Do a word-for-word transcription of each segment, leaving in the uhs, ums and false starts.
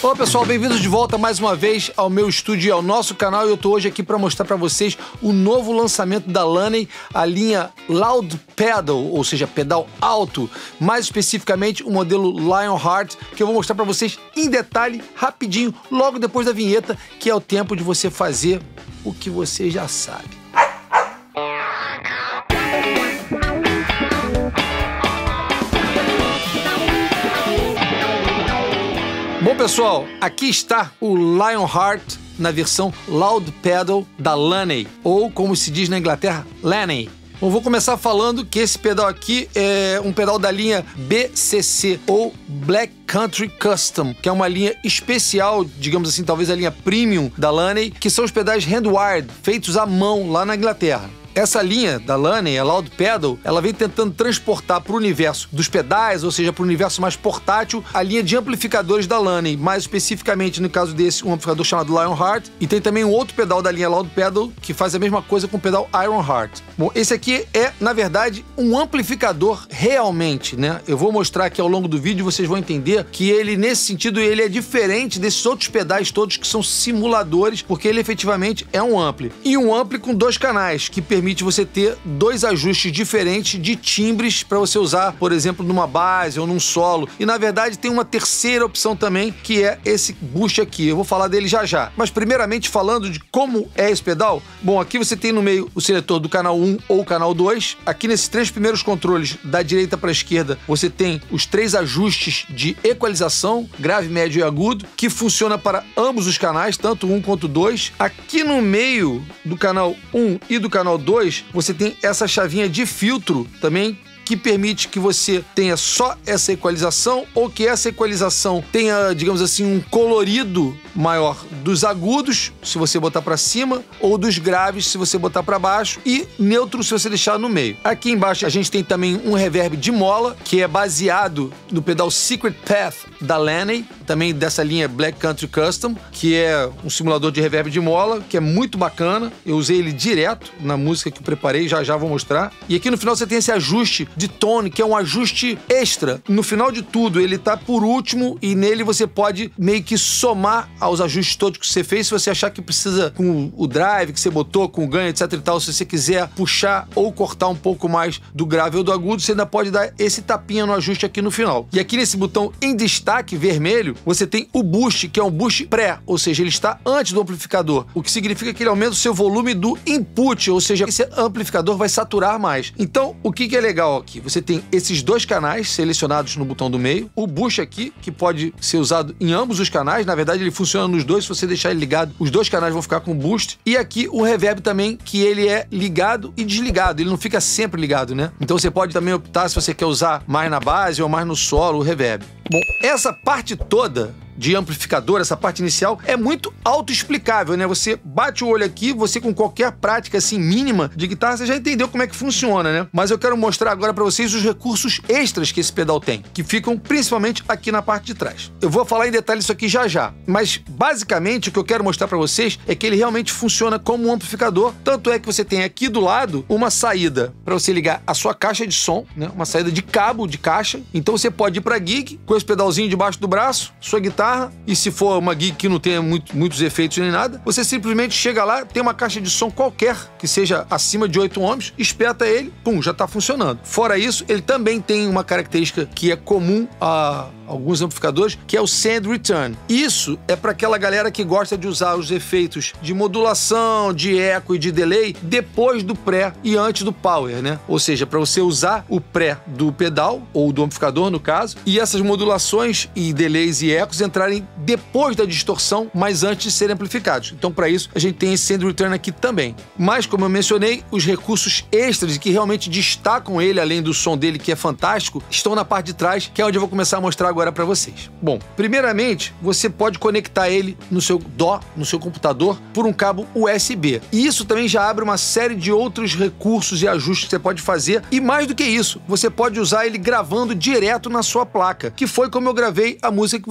Olá pessoal, bem-vindos de volta mais uma vez ao meu estúdio e ao nosso canal. E eu tô hoje aqui para mostrar para vocês o novo lançamento da Laney, a linha Loud Pedal, ou seja, pedal alto, mais especificamente o modelo Lionheart, que eu vou mostrar para vocês em detalhe, rapidinho, logo depois da vinheta, que é o tempo de você fazer o que você já sabe. Bom pessoal, aqui está o Lionheart na versão Loud Pedal da Laney, ou como se diz na Inglaterra, Laney. Bom, vou começar falando que esse pedal aqui é um pedal da linha B C C, ou Black Country Custom, que é uma linha especial, digamos assim, talvez a linha premium da Laney, que são os pedais hand-wired, feitos à mão lá na Inglaterra. Essa linha da Laney, a Loud Pedal, ela vem tentando transportar para o universo dos pedais, ou seja, para o universo mais portátil, a linha de amplificadores da Laney, mais especificamente, no caso desse, um amplificador chamado Lionheart, e tem também um outro pedal da linha Loud Pedal que faz a mesma coisa com o pedal Ironheart. Bom, esse aqui é, na verdade, um amplificador realmente, né? Eu vou mostrar aqui ao longo do vídeo, vocês vão entender que ele, nesse sentido, ele é diferente desses outros pedais todos que são simuladores, porque ele efetivamente é um ampli. E um ampli com dois canais, que permite permite você ter dois ajustes diferentes de timbres para você usar, por exemplo, numa base ou num solo. E na verdade tem uma terceira opção também, que é esse boost aqui. Eu vou falar dele já já. Mas primeiramente falando de como é esse pedal, bom, aqui você tem no meio o seletor do canal um ou canal dois. Aqui nesses três primeiros controles, da direita para a esquerda, você tem os três ajustes de equalização, grave, médio e agudo, que funciona para ambos os canais, tanto um quanto dois. Aqui no meio do canal um e do canal dois, você tem essa chavinha de filtro também, que permite que você tenha só essa equalização ou que essa equalização tenha, digamos assim, um colorido maior dos agudos, se você botar para cima, ou dos graves, se você botar para baixo, e neutro, se você deixar no meio. Aqui embaixo a gente tem também um reverb de mola, que é baseado no pedal Secret Path da Laney, também dessa linha Black Country Custom, que é um simulador de reverb de mola, que é muito bacana. Eu usei ele direto na música que eu preparei, já já vou mostrar. E aqui no final você tem esse ajuste de tone, que é um ajuste extra. No final de tudo, ele tá por último e nele você pode meio que somar aos ajustes todos que você fez, se você achar que precisa, com o drive que você botou, com o ganho, etc e tal, se você quiser puxar ou cortar um pouco mais do grave ou do agudo, você ainda pode dar esse tapinha no ajuste aqui no final. E aqui nesse botão em destaque vermelho, você tem o boost, que é um boost pré, ou seja, ele está antes do amplificador, o que significa que ele aumenta o seu volume do input, ou seja, esse amplificador vai saturar mais. Então, o que que é legal aqui? Você tem esses dois canais selecionados no botão do meio, o boost aqui, que pode ser usado em ambos os canais, na verdade ele funciona nos dois, se você deixar ele ligado, os dois canais vão ficar com boost, e aqui o reverb também, que ele é ligado e desligado, ele não fica sempre ligado, né? Então você pode também optar se você quer usar mais na base ou mais no solo o reverb. Bom, essa parte toda de amplificador, essa parte inicial, é muito autoexplicável, né? Você bate o olho aqui, você com qualquer prática assim mínima de guitarra, você já entendeu como é que funciona, né? Mas eu quero mostrar agora para vocês os recursos extras que esse pedal tem, que ficam principalmente aqui na parte de trás. Eu vou falar em detalhe isso aqui já já, mas basicamente o que eu quero mostrar para vocês é que ele realmente funciona como um amplificador, tanto é que você tem aqui do lado uma saída para você ligar a sua caixa de som, né? Uma saída de cabo de caixa, então você pode ir para gig com esse pedalzinho debaixo do braço, sua guitarra, e se for uma gig que não tenha muito, muitos efeitos nem nada, você simplesmente chega lá, tem uma caixa de som qualquer, que seja acima de oito ohms, espeta ele, pum, já está funcionando. Fora isso, ele também tem uma característica que é comum a alguns amplificadores, que é o Send Return. Isso é para aquela galera que gosta de usar os efeitos de modulação, de eco e de delay depois do pré e antes do power, né? Ou seja, para você usar o pré do pedal, ou do amplificador no caso, e essas modulações e delays e ecos entrarem depois da distorção, mas antes de serem amplificados. Então, para isso, a gente tem esse Send Return aqui também. Mas, como eu mencionei, os recursos extras que realmente destacam ele, além do som dele, que é fantástico, estão na parte de trás, que é onde eu vou começar a mostrar agora para vocês. Bom, primeiramente, você pode conectar ele no seu D O, no seu computador, por um cabo U S B. E isso também já abre uma série de outros recursos e ajustes que você pode fazer. E mais do que isso, você pode usar ele gravando direto na sua placa, que foi como eu gravei a música que vocês vão ouvir daqui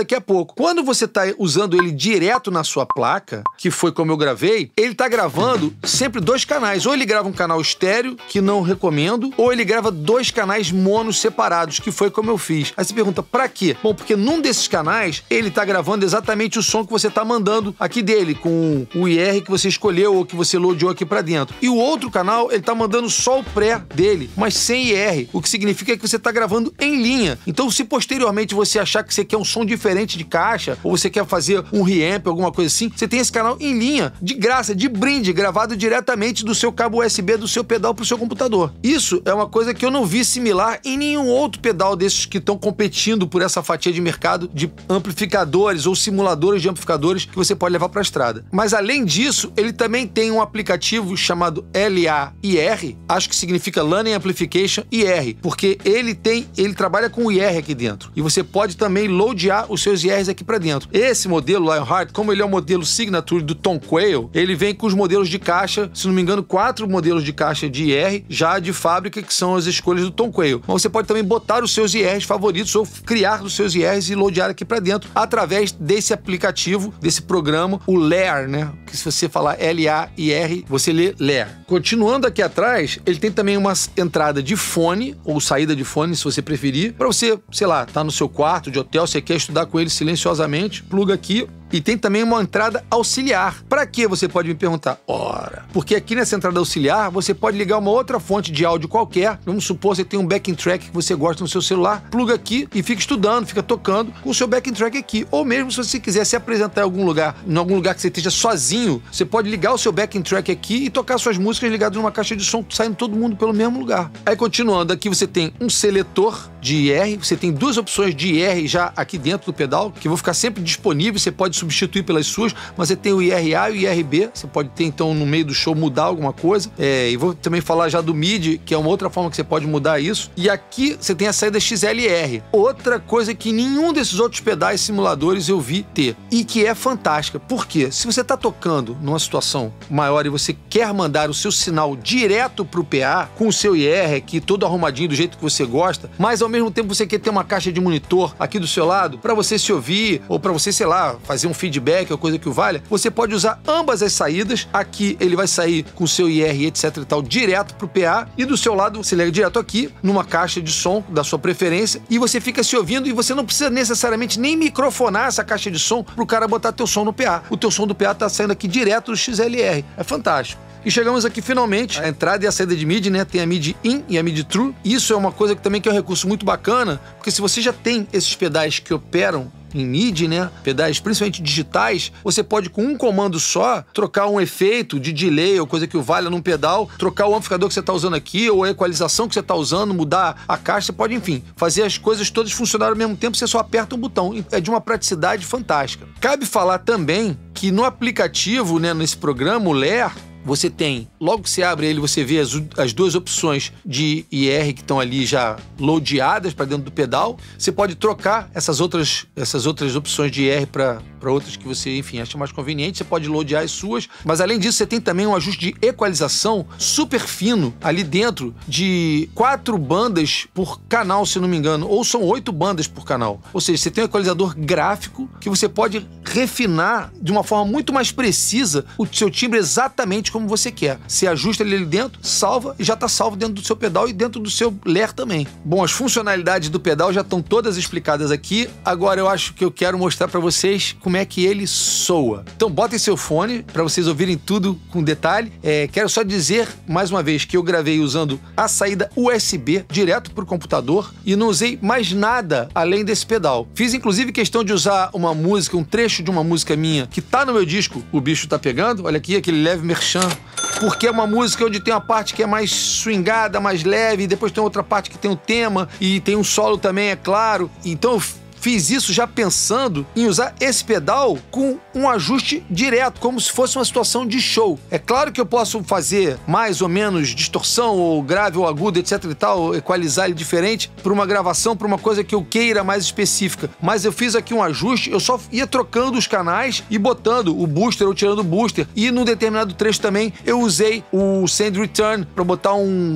daqui a pouco. Quando você tá usando ele direto na sua placa, que foi como eu gravei, ele tá gravando sempre dois canais. Ou ele grava um canal estéreo, que não recomendo, ou ele grava dois canais monos separados, que foi como eu fiz. Aí você pergunta, pra quê? Bom, porque num desses canais, ele tá gravando exatamente o som que você tá mandando aqui dele, com o I R que você escolheu ou que você loadou aqui pra dentro. E o outro canal, ele tá mandando só o pré dele, mas sem I R, o que significa que você tá gravando em linha. Então, se posteriormente você achar que você quer um som diferente de caixa, ou você quer fazer um reamp, alguma coisa assim, você tem esse canal em linha, de graça, de brinde, gravado diretamente do seu cabo U S B do seu pedal pro seu computador. Isso é uma coisa que eu não vi similar em nenhum outro pedal desses que estão competindo por essa fatia de mercado de amplificadores ou simuladores de amplificadores que você pode levar para a estrada. Mas além disso, ele também tem um aplicativo chamado L A I R, acho que significa Learning Amplification I R, porque ele tem, ele trabalha com o I R aqui dentro. E você pode também loadear os seus I Rs aqui para dentro. Esse modelo Lionheart, como ele é o modelo Signature do Tom Quayle, ele vem com os modelos de caixa, se não me engano, quatro modelos de caixa de I R já de fábrica, que são as escolhas do Tom Quayle. Mas você pode também botar os seus I Rs favoritos ou criar os seus I Rs e loadear aqui para dentro através desse aplicativo, desse programa, o L A I R, né? Que se você falar L A I R, você lê L A I R. Continuando aqui atrás, ele tem também uma entrada de fone, ou saída de fone, se você preferir, para você, sei lá, tá no seu quarto de hotel, você quer estudar com ele silenciosamente, pluga aqui. E tem também uma entrada auxiliar. Para que você pode me perguntar? Ora, porque aqui nessa entrada auxiliar você pode ligar uma outra fonte de áudio qualquer. Vamos supor que você tem um backing track que você gosta no seu celular, pluga aqui e fica estudando, fica tocando com o seu backing track aqui. Ou mesmo se você quiser se apresentar em algum lugar, em algum lugar que você esteja sozinho, você pode ligar o seu backing track aqui e tocar suas músicas ligadas numa caixa de som, saindo todo mundo pelo mesmo lugar. Aí continuando, aqui você tem um seletor de I R, você tem duas opções de I R já aqui dentro do pedal, que vão ficar sempre disponíveis, você pode substituir pelas suas, mas você tem o I R A e o I R B, você pode ter então no meio do show mudar alguma coisa, é, e vou também falar já do M I D I, que é uma outra forma que você pode mudar isso, e aqui você tem a saída X L R, outra coisa que nenhum desses outros pedais simuladores eu vi ter, e que é fantástica. Por quê? Se você está tocando numa situação maior e você quer mandar o seu sinal direto para o P A, com o seu I R aqui todo arrumadinho do jeito que você gosta, mas ao mesmo tempo você quer ter uma caixa de monitor aqui do seu lado, para você se ouvir, ou para você, sei lá, fazer um feedback ou coisa que o valha, você pode usar ambas as saídas. Aqui ele vai sair com o seu I R, etc e tal, direto pro P A, e do seu lado você liga direto aqui, numa caixa de som da sua preferência, e você fica se ouvindo, e você não precisa necessariamente nem microfonar essa caixa de som pro cara botar teu som no P A. O teu som do P A tá saindo aqui direto do X L R. É fantástico. E chegamos aqui finalmente, a entrada e a saída de M I D I, né? Tem a M I D I In e a M I D I True. Isso é uma coisa que também que é um recurso muito bacana, porque se você já tem esses pedais que operam em M I D I, né? Pedais principalmente digitais, você pode com um comando só trocar um efeito de delay ou coisa que o valha num pedal, trocar o amplificador que você está usando aqui ou a equalização que você está usando, mudar a caixa, você pode, enfim, fazer as coisas todas funcionarem ao mesmo tempo, você só aperta um botão. É de uma praticidade fantástica. Cabe falar também que no aplicativo, né, nesse programa, o L A I R, você tem, logo que você abre ele, você vê as, as duas opções de I R que estão ali já loadeadas para dentro do pedal. Você pode trocar essas outras, essas outras opções de I R para para outras que você, enfim, acha mais conveniente. Você pode loadear as suas, mas além disso você tem também um ajuste de equalização super fino ali dentro, de quatro bandas por canal, se não me engano, ou são oito bandas por canal. Ou seja, você tem um equalizador gráfico que você pode refinar de uma forma muito mais precisa o seu timbre exatamente como você quer. Você ajusta ele ali dentro, salva e já está salvo dentro do seu pedal e dentro do seu L A I R também. Bom, as funcionalidades do pedal já estão todas explicadas aqui. Agora eu acho que eu quero mostrar para vocês como é que ele soa. Então botem seu fone para vocês ouvirem tudo com detalhe. É, quero só dizer mais uma vez que eu gravei usando a saída U S B direto para o computador e não usei mais nada além desse pedal. Fiz inclusive questão de usar uma música, um trecho de uma música minha que tá no meu disco, O Bicho Tá Pegando. Olha aqui, aquele leve merchan, porque é uma música onde tem uma parte que é mais swingada, mais leve, e depois tem outra parte que tem um tema e tem um solo também, é claro. Então eu fiz isso já pensando em usar esse pedal com um ajuste direto, como se fosse uma situação de show. É claro que eu posso fazer mais ou menos distorção, ou grave ou agudo, etc e tal, equalizar ele diferente para uma gravação, para uma coisa que eu queira mais específica. Mas eu fiz aqui um ajuste, eu só ia trocando os canais e botando o booster ou tirando o booster. E num determinado trecho também eu usei o Send Return para botar um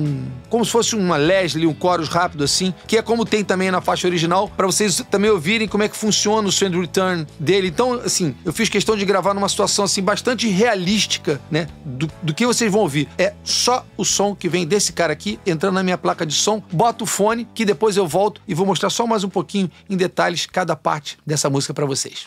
como se fosse uma Leslie, um chorus rápido assim, que é como tem também na faixa original, para vocês também ouvirem como é que funciona o Send Return dele. Então, assim, eu fiz questão de gravar numa situação assim bastante realística, né, do, do que vocês vão ouvir. É só o som que vem desse cara aqui entrando na minha placa de som, boto o fone, que depois eu volto e vou mostrar só mais um pouquinho em detalhes cada parte dessa música para vocês.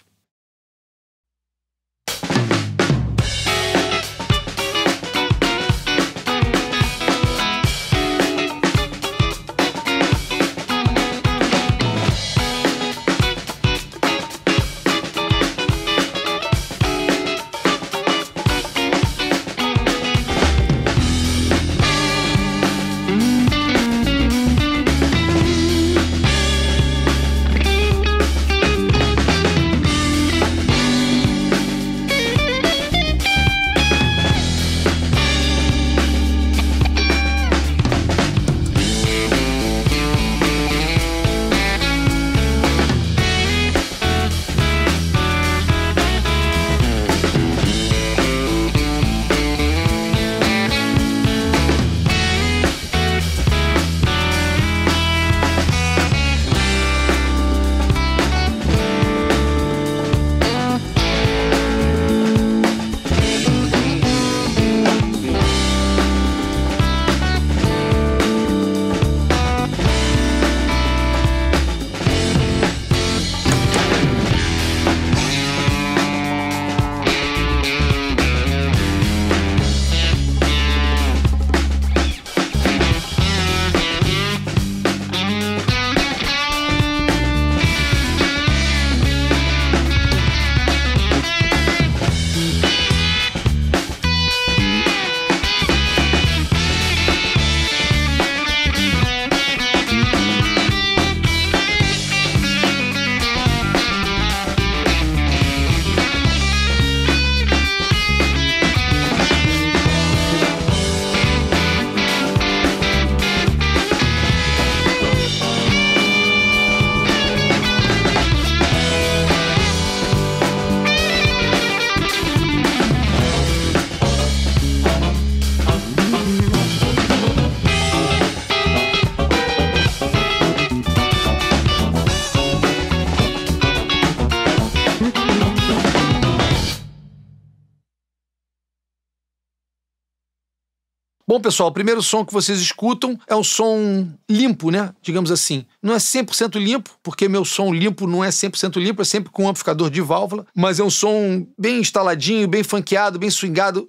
Bom, pessoal, o primeiro som que vocês escutam é um som limpo, né? Digamos assim. Não é cem por cento limpo, porque meu som limpo não é cem por cento limpo, é sempre com um amplificador de válvula, mas é um som bem instaladinho, bem funkeado, bem swingado,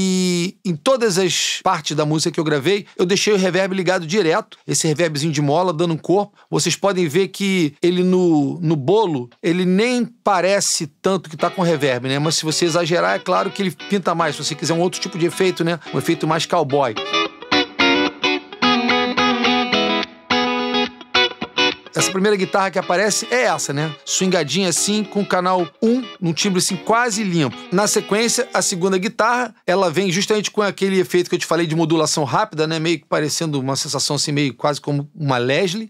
e em todas as partes da música que eu gravei, eu deixei o reverb ligado direto, esse reverbzinho de mola dando um corpo. Vocês podem ver que ele no, no bolo, ele nem parece tanto que tá com reverb, né? Mas se você exagerar, é claro que ele pinta mais. Se você quiser um outro tipo de efeito, né? Um efeito mais cowboy. Essa primeira guitarra que aparece é essa, né? Swingadinha assim, com o canal um, num timbre assim quase limpo. Na sequência, a segunda guitarra, ela vem justamente com aquele efeito que eu te falei de modulação rápida, né? Meio que parecendo uma sensação assim, meio quase como uma Leslie.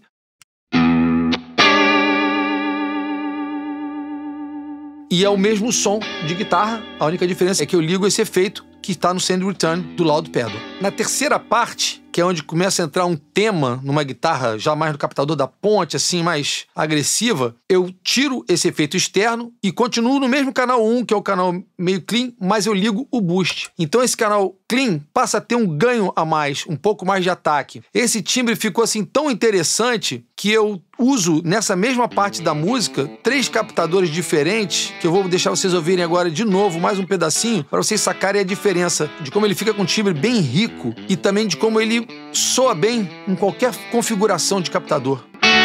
E é o mesmo som de guitarra, a única diferença é que eu ligo esse efeito que está no Send Return do Loud Pedal. Na terceira parte, que é onde começa a entrar um tema numa guitarra já mais no captador da ponte, assim, mais agressiva, eu tiro esse efeito externo e continuo no mesmo canal um, que é o canal meio clean, mas eu ligo o boost. Então esse canal clean passa a ter um ganho a mais, um pouco mais de ataque. Esse timbre ficou assim tão interessante que eu uso nessa mesma parte da música três captadores diferentes, que eu vou deixar vocês ouvirem agora de novo, mais um pedacinho, para vocês sacarem a diferença de como ele fica com um timbre bem rico e também de como ele soa bem em qualquer configuração de captador.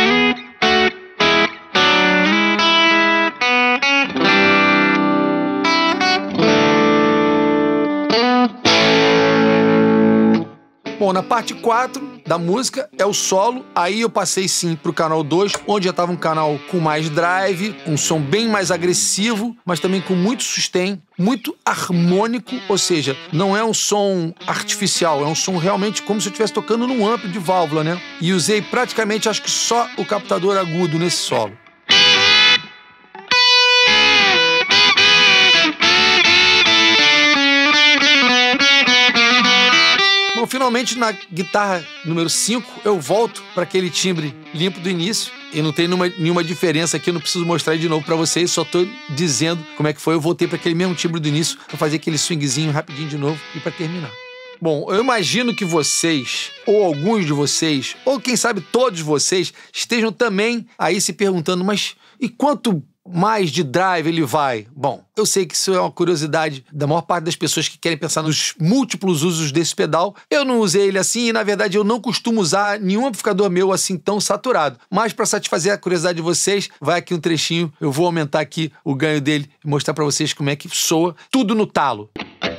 Bom, na parte quatro da música é o solo, aí eu passei sim pro canal dois, onde já estava um canal com mais drive, um som bem mais agressivo, mas também com muito sustain, muito harmônico, ou seja, não é um som artificial, é um som realmente como se eu estivesse tocando num ampli de válvula, né? E usei praticamente, acho que só o captador agudo nesse solo. Geralmente na guitarra número cinco eu volto para aquele timbre limpo do início e não tem nenhuma, nenhuma diferença aqui, eu não preciso mostrar de novo para vocês, só tô dizendo como é que foi. Eu voltei para aquele mesmo timbre do início para fazer aquele swingzinho rapidinho de novo e para terminar. Bom, eu imagino que vocês, ou alguns de vocês, ou quem sabe todos vocês, estejam também aí se perguntando, mas e quanto mais de drive ele vai? Bom, eu sei que isso é uma curiosidade da maior parte das pessoas que querem pensar nos múltiplos usos desse pedal. Eu não usei ele assim e, na verdade, eu não costumo usar nenhum amplificador meu assim tão saturado. Mas, para satisfazer a curiosidade de vocês, vai aqui um trechinho, eu vou aumentar aqui o ganho dele e mostrar para vocês como é que soa tudo no talo.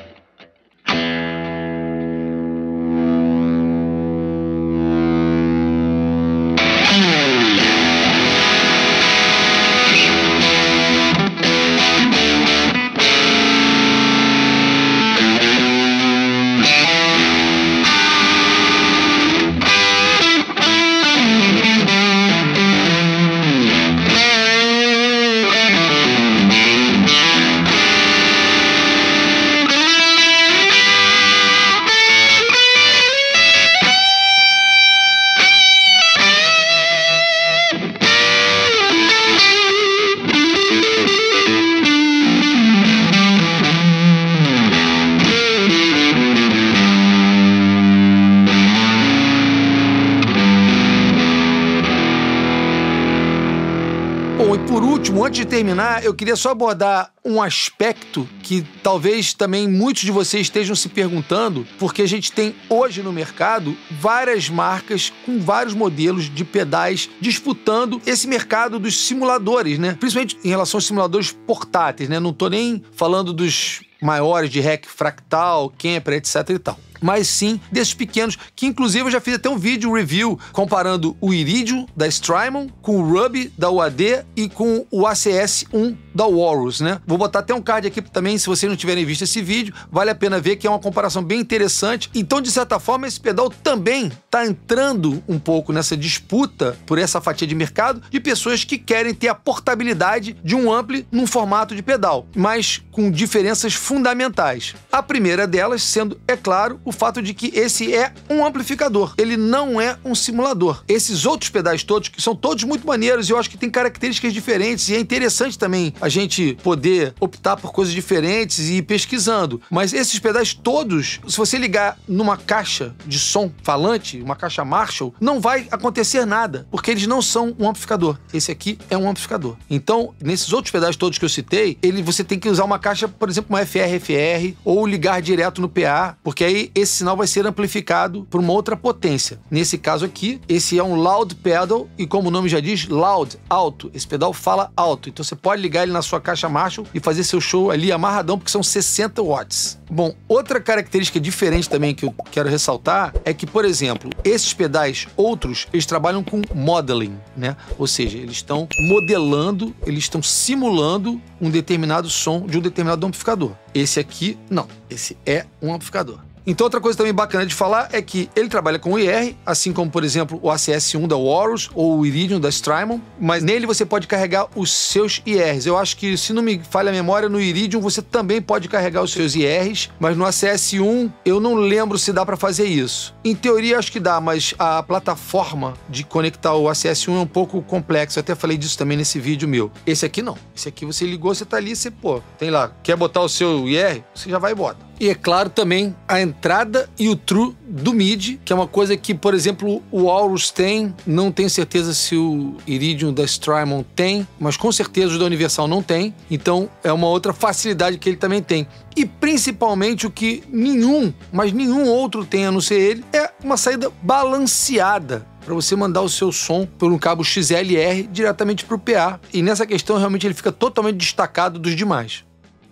Bom, e por último, antes de terminar, eu queria só abordar um aspecto que talvez também muitos de vocês estejam se perguntando, porque a gente tem hoje no mercado várias marcas com vários modelos de pedais disputando esse mercado dos simuladores, né? Principalmente em relação aos simuladores portáteis, né? Não tô nem falando dos maiores de rack fractal, Kemper, etc e tal. Mas sim desses pequenos, que inclusive eu já fiz até um vídeo review comparando o Iridium da Strymon com o Ruby da U A D e com o A C S um da Walrus, né? Vou botar até um card aqui também, se vocês não tiverem visto esse vídeo, vale a pena ver que é uma comparação bem interessante. Então, de certa forma, esse pedal também está entrando um pouco nessa disputa por essa fatia de mercado de pessoas que querem ter a portabilidade de um ampli num formato de pedal, mas com diferenças fundamentais. A primeira delas sendo, é claro, o fato de que esse é um amplificador, ele não é um simulador. Esses outros pedais todos, que são todos muito maneiros e eu acho que tem características diferentes e é interessante também a gente poder optar por coisas diferentes e ir pesquisando. Mas esses pedais todos, se você ligar numa caixa de som falante, uma caixa Marshall, não vai acontecer nada, porque eles não são um amplificador. Esse aqui é um amplificador. Então, nesses outros pedais todos que eu citei, ele, você tem que usar uma caixa, por exemplo, uma F R F R ou ligar direto no P A, porque aí esse sinal vai ser amplificado por uma outra potência. Nesse caso aqui, esse é um loud pedal e, como o nome já diz, loud, alto. Esse pedal fala alto. Então você pode ligar ele na sua caixa Marshall e fazer seu show ali amarradão, porque são sessenta watts. Bom, outra característica diferente também que eu quero ressaltar é que, por exemplo, esses pedais outros, eles trabalham com modeling, né? Ou seja, eles estão modelando, eles estão simulando um determinado som de um determinado amplificador. Esse aqui, não. Esse é um amplificador. Então, outra coisa também bacana de falar é que ele trabalha com o I R, assim como, por exemplo, o A C S um da Walrus ou o Iridium da Strymon, mas nele você pode carregar os seus I Rs. Eu acho que, se não me falha a memória, no Iridium você também pode carregar os seus I Rs, mas no A C S um eu não lembro se dá para fazer isso. Em teoria, acho que dá, mas a plataforma de conectar o A C S um é um pouco complexa. Eu até falei disso também nesse vídeo meu. Esse aqui não. Esse aqui você ligou, você tá ali, você, pô, tem lá, quer botar o seu I R? Você já vai e bota. E é claro também a entrada e o true do M I D I, que é uma coisa que, por exemplo, o Walrus tem, não tenho certeza se o Iridium da Strymon tem, mas com certeza o da Universal não tem, então é uma outra facilidade que ele também tem. E principalmente o que nenhum, mas nenhum outro tem a não ser ele, é uma saída balanceada para você mandar o seu som por um cabo X L R diretamente para o P A. E nessa questão realmente ele fica totalmente destacado dos demais.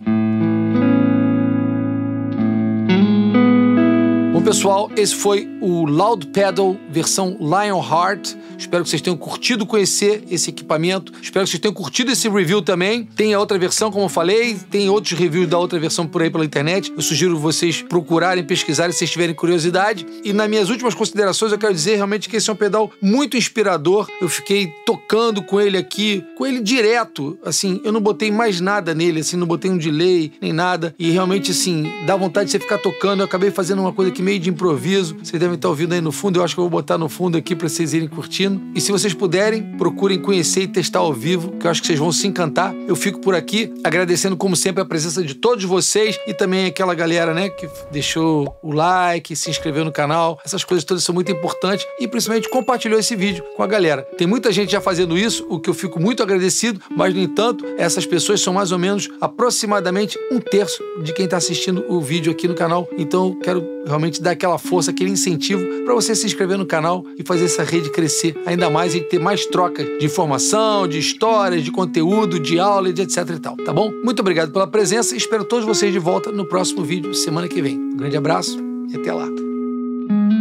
Bom, pessoal, esse foi o Loud Pedal versão Lionheart. Espero que vocês tenham curtido conhecer esse equipamento. Espero que vocês tenham curtido esse review também. Tem a outra versão, como eu falei, tem outros reviews da outra versão por aí pela internet. Eu sugiro vocês procurarem, pesquisarem se vocês tiverem curiosidade. E nas minhas últimas considerações, eu quero dizer realmente que esse é um pedal muito inspirador. Eu fiquei tocando com ele aqui, com ele direto, assim, eu não botei mais nada nele, assim, não botei um delay, nem nada. E realmente, assim, dá vontade de você ficar tocando. Eu acabei fazendo uma coisa aqui meio cheio de improviso. Vocês devem estar ouvindo aí no fundo. Eu acho que eu vou botar no fundo aqui para vocês irem curtindo. E se vocês puderem, procurem conhecer e testar ao vivo, que eu acho que vocês vão se encantar. Eu fico por aqui agradecendo, como sempre, a presença de todos vocês e também aquela galera, né, que deixou o like, se inscreveu no canal. Essas coisas todas são muito importantes e principalmente compartilhou esse vídeo com a galera. Tem muita gente já fazendo isso, o que eu fico muito agradecido, mas, no entanto, essas pessoas são mais ou menos aproximadamente um terço de quem está assistindo o vídeo aqui no canal. Então eu quero realmente dar aquela força, aquele incentivo para você se inscrever no canal e fazer essa rede crescer ainda mais e ter mais trocas de informação, de histórias, de conteúdo, de aula, de etc e tal, tá bom? Muito obrigado pela presença e espero todos vocês de volta no próximo vídeo semana que vem. Um grande abraço e até lá.